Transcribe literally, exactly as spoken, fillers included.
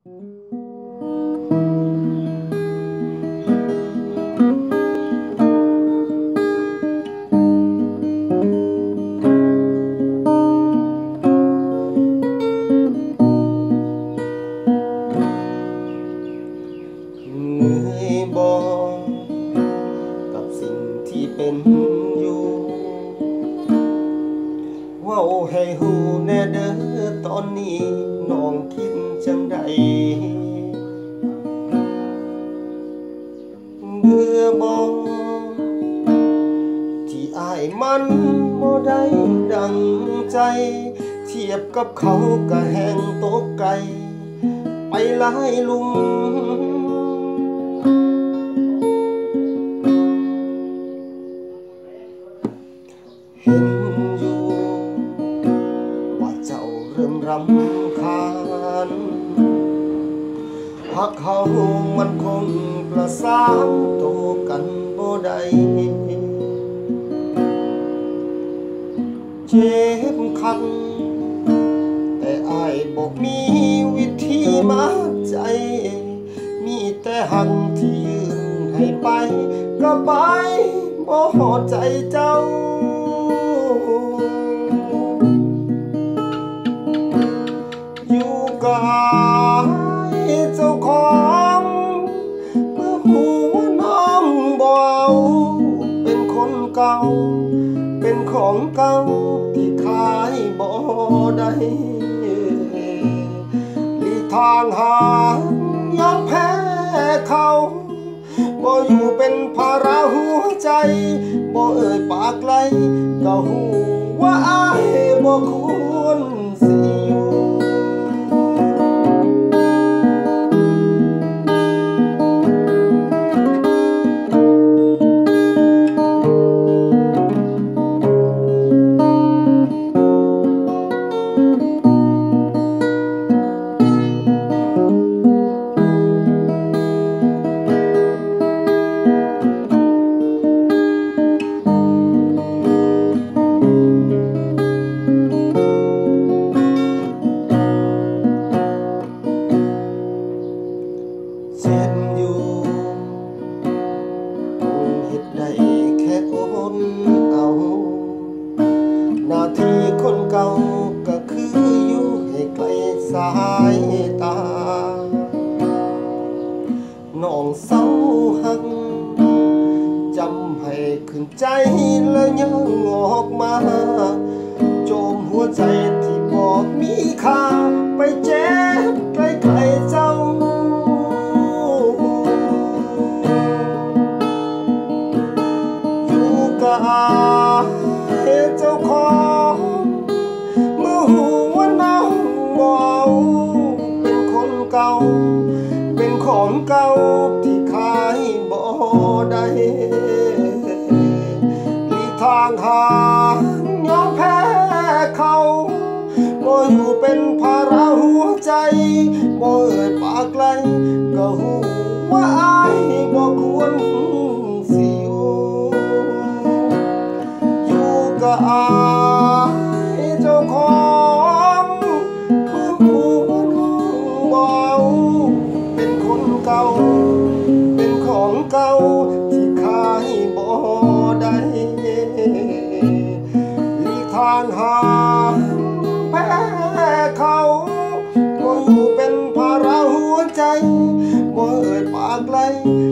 เหนื่อยบ่กับสิ่งที่เป็นอยู่เว้าให้หูแน่เด้อตอนนี้น้องคิดจังใดเบื่อบ่ที่อ้ายมันบ่ได้ดังใจเทียบกับเขาก็แห้งตกไกลไปหลายลุมเห็นอยู่ว่าเจ้าเริ่มรำคาญหักเขามันคงประสานโตกันบ่ได้เจ็บคักแต่อ้ายบอกมีวิธีมาใจมีแต่หักที่ยืนให้ไปก็ไปบ่ฮอดใจเจ้าอยู่กับเจ้าของเมื่อหูว่าน้องบ่เอาเป็นคนเก่าเป็นของเก่าที่ขายบ่ได้หลีทางหายอมแพ้เขาบ่อยู่เป็นภาระหัวใจบ่เอ่ยปากไกลก็หูว่าอ้ายบ่ควรสิอยู่เจ็บอยู่คงเฮ็ดได้แค่อดเอาหน้าที่คนเก่าก็คืออยู่ให้ไกลสายตาน้องเศร้าหักจำให้ขึ้นใจแล้วยังออกมาโจมหัวใจที่บอกมีค่าไปเจ็บใกล้ๆเจ้าอยู่กับเจ้าของเมื่อหูว่าน้องบ่เอาเป็นคนเก่าเป็นของเก่าที่ขายบ่ได้หลีทางหายอมแพ้เขาบ่อยู่เป็นภาระหัวใจบ่เอ่ยปากไกลก็หูว่าอ้ายบ่ควรสิอยู่อยู่กับอ้ายเจ้าของเมื่อหูว่าน้องบ่เอาเป็นคนเก่าเป็นของเก่าที่ขายบ่ได้หลีทางหาแพ้เขาบ่อยู่เป็นภาระหัวใจบ่เอ่ยปากไกล